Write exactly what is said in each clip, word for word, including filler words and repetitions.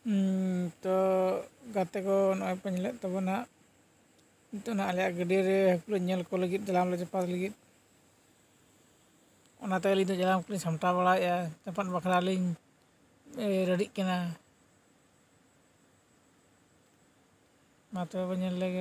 ᱛᱚ ᱜᱟᱛᱮ ᱠᱚ ᱱᱚᱜᱼᱚᱭ ᱯᱮ ᱧᱮᱞᱮᱫ ᱛᱟᱵᱚᱱᱟ ᱱᱤᱛᱚᱜ ᱱᱟᱜ ᱟᱞᱮᱭᱟᱜ ᱜᱟᱹᱰᱭᱟᱹ ᱨᱮ ᱦᱟᱹᱠᱩ ᱞᱮ ᱧᱮᱞ ᱠᱚ ᱞᱟᱹᱜᱤᱫ ᱡᱟᱞᱟᱢ ᱞᱮ ᱪᱟᱯᱟᱫ ᱞᱟᱹᱜᱤᱫ ᱚᱱᱟᱛᱮ ᱟᱹᱞᱤᱧ ᱫᱚ ᱡᱟᱞᱟᱢ ᱠᱚᱞᱤᱧ ᱥᱟᱢᱴᱟᱣ ᱵᱟᱲᱟᱭᱮᱫᱼᱟ ᱪᱟᱯᱟᱫ ᱵᱟᱠᱷᱨᱟ ᱞᱤᱧ ᱨᱮᱰᱤᱜ ᱠᱟᱱᱟ ᱢᱟ ᱛᱚᱵᱮ ᱵᱚᱱ ᱧᱮᱞ ᱞᱮᱜᱮ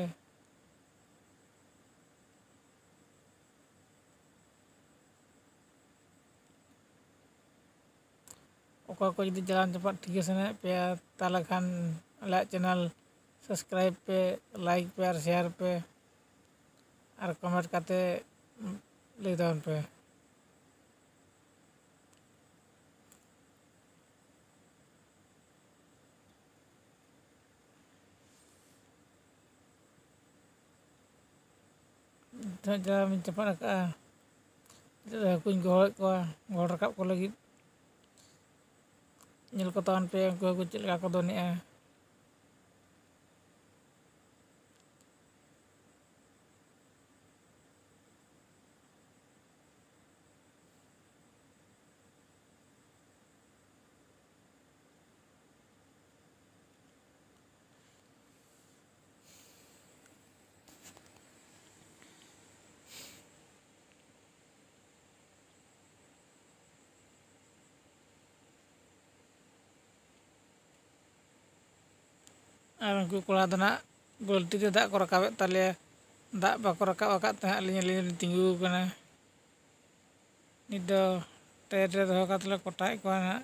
ᱚᱠᱚᱭ ᱠᱚ ᱡᱩᱫᱤ ᱡᱟᱞᱟᱢ ᱪᱟᱯᱟᱫ ᱴᱷᱤᱠᱟᱹ ᱥᱟᱱᱟᱭᱮᱫ ᱯᱮᱭᱟ ᱛᱟᱦᱚᱞᱮ ᱠᱷᱟᱱ ᱟᱞᱮᱭᱟᱜ ᱪᱮᱱᱮᱞ ᱥᱟᱵᱥᱠᱨᱟᱭᱤᱵ ᱯᱮ ᱞᱟᱭᱤᱠ ᱯᱮ ᱟᱨ ᱥᱮᱭᱟᱨ ᱯᱮ ᱟᱨ ᱠᱚᱢᱮᱱᱴ ᱠᱟᱛᱮ ᱞᱟᱹᱭ ᱛᱟᱵᱚᱱ ᱯᱮ ᱱᱤᱛᱚᱜ ᱡᱟᱞᱟᱢᱤᱧ ᱪᱟᱯᱟᱫ ᱟᱠᱟᱫᱼᱟ ᱱᱤᱛᱚᱜ ᱫᱚ ᱦᱟᱹᱠᱩᱧ ᱜᱚᱦᱚᱲᱮᱫ ᱠᱚᱣᱟ ᱜᱚᱦᱚᱲ ᱨᱟᱠᱟᱵ ᱠᱚ ᱞᱟᱹᱜᱤᱫ ᱧᱮᱞ ᱠᱚ ᱛᱟᱵᱚᱱ ᱯᱮ ᱩᱱᱠᱩ ᱦᱟᱹᱠᱩ ᱪᱮᱫ ᱞᱮᱠᱟ ᱠᱚ ᱫᱚᱱᱮᱜᱼᱟ ᱟᱨ ᱩᱱᱠᱩ ᱠᱚᱲᱟ ᱫᱚ ᱱᱟᱜ ᱵᱟᱹᱞᱛᱤ ᱛᱮ ᱫᱟᱜ ᱠᱚ ᱨᱟᱠᱟᱵᱮᱫ ᱛᱟᱞᱮᱭᱟ ᱫᱟᱜ ᱵᱟᱠᱚ ᱨᱟᱠᱟᱵ ᱟᱠᱟᱫ ᱛᱟᱦᱮᱸᱫ ᱟᱹᱞᱤᱧ ᱟᱹᱞᱤᱧ ᱞᱤᱧ ᱛᱤᱸᱜᱩ ᱟᱠᱟᱱᱟ ᱱᱤᱛ ᱫᱚ ᱴᱟᱭᱟᱨ ᱨᱮ ᱫᱚᱦᱚ ᱠᱟᱛᱮ ᱞᱮ ᱠᱚᱴᱟᱭᱮᱫ ᱠᱚᱣᱟ ᱱᱟᱜ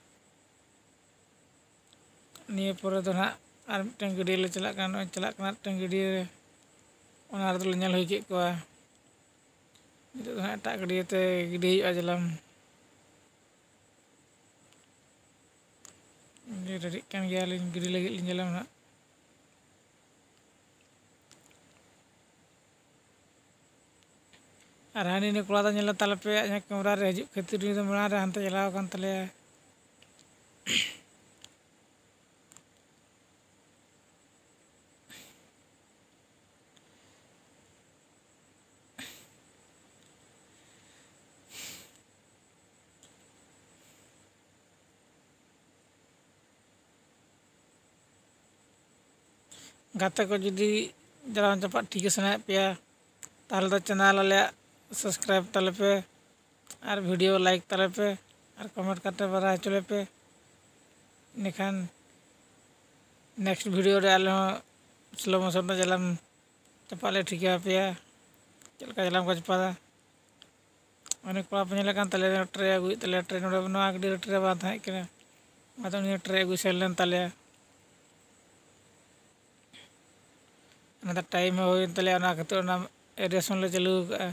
ᱱᱤᱭᱟᱹ ᱯᱚᱨᱮ ᱫᱚ ᱱᱟᱜ ᱟᱨ ᱢᱤᱫᱴᱟᱝ ᱜᱟᱹᱰᱭᱟᱹ ᱞᱮ ᱪᱟᱞᱟᱜ ᱠᱟᱱᱟ ᱱᱚᱜᱼᱚᱭ ᱪᱟᱞᱟᱜ ᱠᱟᱱᱟ ᱢᱤᱫᱴᱟᱝ ᱜᱟᱹᱰᱭᱟᱹ ᱨᱮ ᱚᱱᱟ ᱨᱮᱫᱚᱞᱮ ᱧᱮᱞ ᱦᱩᱭ ᱠᱮᱫ ᱠᱚᱣᱟ ᱱᱤᱛᱚᱜ ᱫᱚ ᱱᱟᱜ ᱮᱴᱟᱜ ᱜᱟᱹᱰᱭᱟᱹᱛᱮ ᱜᱤᱰᱤ ᱦᱩᱭᱩᱜᱼᱟ ᱡᱟᱞᱟᱢ ᱨᱮᱰᱤᱜ ᱠᱟᱱ ᱜᱮᱭᱟᱞᱤᱧ ᱜᱤᱰᱤ ᱞᱟᱹᱜᱤᱫ ᱞᱤᱧ ᱡᱟᱞᱟᱢ ᱱᱟᱜ ᱟᱨ ᱦᱟᱹᱱᱤ ᱱᱩᱭ ᱠᱚᱲᱟ ᱫᱚ ᱧᱮᱞ ᱛᱟᱞᱮ ᱯᱮ ᱤᱧᱟᱹᱜ ᱠᱮᱢᱮᱨᱟ ᱨᱮ ᱦᱤᱡᱩᱜ ᱠᱷᱟᱹᱛᱤᱨ ᱩᱱᱤ ᱫᱚ ᱢᱟᱲᱟᱝ ᱨᱮ ᱦᱟᱱᱛᱮ ᱪᱟᱞᱟᱣ ᱟᱠᱟᱱ ᱛᱟᱞᱮᱭᱟ ᱜᱟᱛᱮ ᱠᱚ ᱡᱩᱫᱤ ᱡᱟᱞᱟᱢ ᱪᱟᱯᱟᱫ ᱴᱷᱤᱠᱟᱹ ᱥᱟᱱᱟᱭᱮᱫ ᱯᱮᱭᱟ ᱛᱟᱦᱚᱞᱮ ᱫᱚ ᱪᱮᱱᱮᱞ ᱟᱞᱮᱭᱟᱜ ᱥᱟᱵᱥᱠᱨᱟᱭᱤᱵ ᱛᱟᱞᱮ ᱯᱮ ᱟᱨ ᱵᱷᱤᱰᱤᱭᱳ ᱞᱟᱭᱤᱠ ᱛᱟᱞᱮ ᱯᱮ ᱟᱨ ᱠᱚᱢᱮᱱᱴ ᱠᱟᱛᱮ ᱵᱟᱲᱟᱭ ᱦᱚᱪᱚ ᱞᱮᱯᱮ ᱤᱱᱟᱹᱠᱷᱟᱱ ᱱᱮᱠᱥᱴ ᱵᱷᱤᱰᱤᱭᱳ ᱨᱮ ᱟᱞᱮ ᱦᱚᱸ ᱥᱞᱳ ᱢᱳᱥᱚᱱ ᱛᱮ ᱡᱟᱞᱟᱢ ᱪᱟᱯᱟᱫ ᱞᱮ ᱴᱷᱤᱠᱟᱹ ᱟᱯᱮᱭᱟ ᱪᱮᱫ ᱞᱮᱠᱟ ᱡᱟᱞᱟᱢ ᱠᱚ ᱪᱟᱯᱟᱫᱟ ᱚᱱᱮ ᱠᱚᱲᱟ ᱯᱮ ᱧᱮᱞᱮ ᱠᱟᱱ ᱛᱟᱞᱮᱭᱟ ᱴᱨᱮ ᱟᱹᱜᱩᱭᱮᱫ ᱛᱟᱞᱮᱭᱟ ᱴᱨᱮ ᱱᱚᱰᱮ ᱱᱚᱣᱟ ᱜᱟᱹᱰᱭᱟᱹ ᱨᱮ ᱴᱨᱮ ᱵᱟᱝ ᱛᱟᱦᱮᱸ ᱠᱟᱱᱟ ᱟᱫᱚ ᱱᱤᱭᱟᱹ ᱴᱨᱮ ᱟᱹᱜᱩ ᱥᱮᱱ ᱞᱮᱱ ᱛᱟᱞᱮᱭᱟ ᱚᱱᱟ ᱴᱟᱭᱤᱢ ᱦᱚᱸ ᱦᱩᱭᱮᱱ ᱛᱟᱞᱮᱭᱟ ᱚᱱᱟ ᱠᱷᱟᱹᱛᱤᱨ ᱚᱱᱟ ᱮᱰᱨᱮᱥᱚᱱ ᱞᱮ ᱪᱟᱹᱞᱩ ᱟᱠᱟᱫᱼᱟ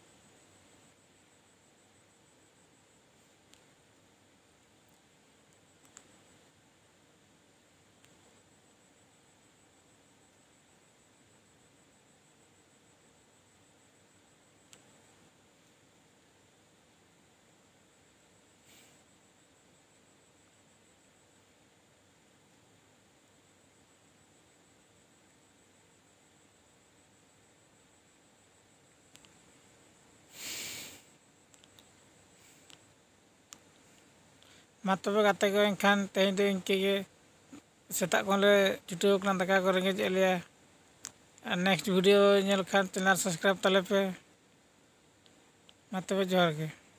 ᱢᱟ ᱛᱚᱵᱮ ᱜᱟᱛᱮ ᱠᱚ ᱮᱱᱠᱷᱟᱱ ᱛᱮᱦᱮᱧ ᱫᱚ ᱤᱱᱠᱟᱹ ᱜᱮ ᱥᱮᱛᱟᱜ ᱠᱷᱚᱱᱞᱮ ᱪᱷᱩᱴᱟᱹᱣ ᱟᱠᱟᱱᱟ ᱫᱟᱠᱟ ᱠᱚ ᱨᱮᱸᱜᱮᱡ ᱮᱫ ᱞᱮᱭᱟ ᱟᱨ ᱱᱮᱠᱥᱴ ᱵᱷᱤᱰᱤᱭᱳ ᱧᱮᱞ ᱠᱷᱟᱱ ᱪᱮᱱᱮᱞ ᱥᱟᱵᱥᱠᱨᱟᱭᱤᱵ ᱛᱟᱞᱮ ᱯᱮ ᱢᱟ ᱛᱚᱵᱮ ᱡᱚᱦᱟᱨ ᱜᱮ